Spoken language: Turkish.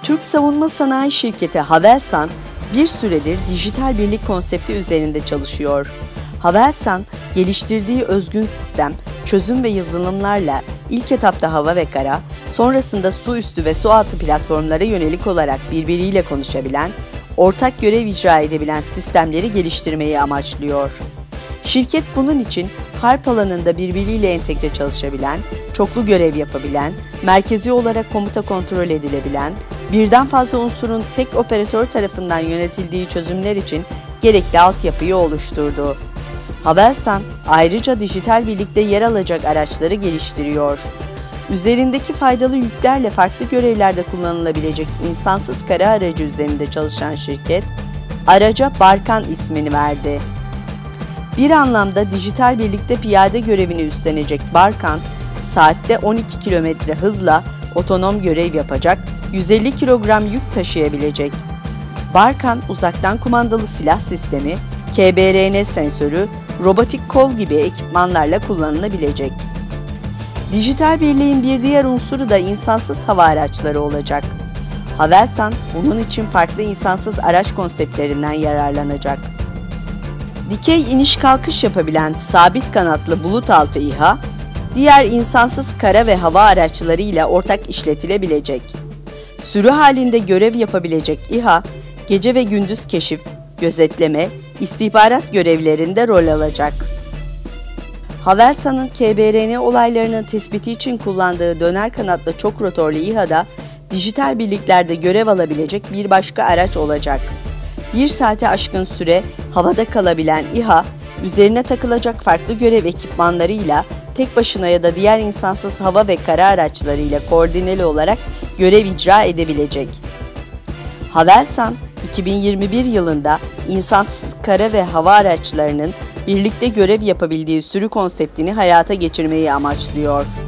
Türk savunma sanayi şirketi Havelsan bir süredir dijital birlik konsepti üzerinde çalışıyor. Havelsan, geliştirdiği özgün sistem, çözüm ve yazılımlarla ilk etapta hava ve kara, sonrasında su üstü ve su altı platformlara yönelik olarak birbiriyle konuşabilen, ortak görev icra edebilen sistemleri geliştirmeyi amaçlıyor. Şirket bunun için harp alanında birbiriyle entegre çalışabilen, çoklu görev yapabilen, merkezi olarak komuta kontrol edilebilen, birden fazla unsurun tek operatör tarafından yönetildiği çözümler için gerekli altyapıyı oluşturdu. Havelsan ayrıca dijital birlikte yer alacak araçları geliştiriyor. Üzerindeki faydalı yüklerle farklı görevlerde kullanılabilecek insansız kara aracı üzerinde çalışan şirket, araca Barkan ismini verdi. Bir anlamda dijital birlikte piyade görevini üstlenecek Barkan, saatte 12 km hızla otonom görev yapacak, 150 kilogram yük taşıyabilecek. Barkan, uzaktan kumandalı silah sistemi, KBRN sensörü, robotik kol gibi ekipmanlarla kullanılabilecek. Dijital birliğin bir diğer unsuru da insansız hava araçları olacak. Havelsan, bunun için farklı insansız araç konseptlerinden yararlanacak. Dikey iniş kalkış yapabilen sabit kanatlı bulut altı İHA, diğer insansız kara ve hava araçları ile ortak işletilebilecek. Sürü halinde görev yapabilecek İHA, gece ve gündüz keşif, gözetleme, istihbarat görevlerinde rol alacak. Havelsan'ın KBRN olaylarının tespiti için kullandığı döner kanatlı çok rotorlu İHA'da dijital birliklerde görev alabilecek bir başka araç olacak. 1 saate aşkın süre havada kalabilen İHA, üzerine takılacak farklı görev ekipmanlarıyla tek başına ya da diğer insansız hava ve kara araçlarıyla koordineli olarak görev icra edebilecek. Havelsan, 2021 yılında insansız kara ve hava araçlarının birlikte görev yapabildiği sürü konseptini hayata geçirmeyi amaçlıyor.